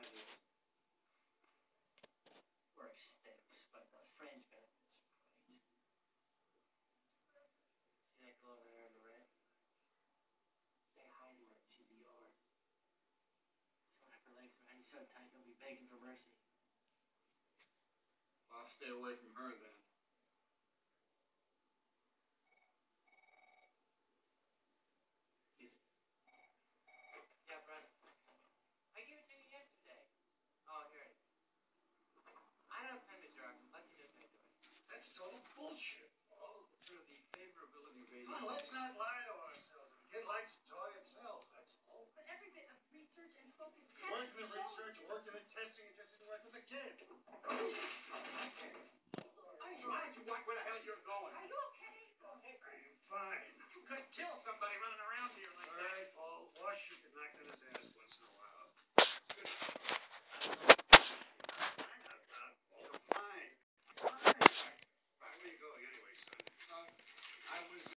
years. Work stinks, but the fringe benefits are great. See that girl over there in the red? Say hi to her. She's yours. She'll have her legs behind you so tight you'll be begging for mercy. Well, I'll stay away from her then. Excuse me. Yeah, Brent. I gave it to you yesterday. Oh, here it is. I don't have time to Xerox. Let me do it. That's total bullshit. Oh, it's sort of the favorability rating. Come on, let's not lie to ourselves. If a kid likes a toy, it sells. That's all. But every bit of research and focused testing. Working the research, working the testing, it just didn't work with the kid. Why don't you watch where the hell you're going? Are you okay? I am fine. You could kill somebody running around.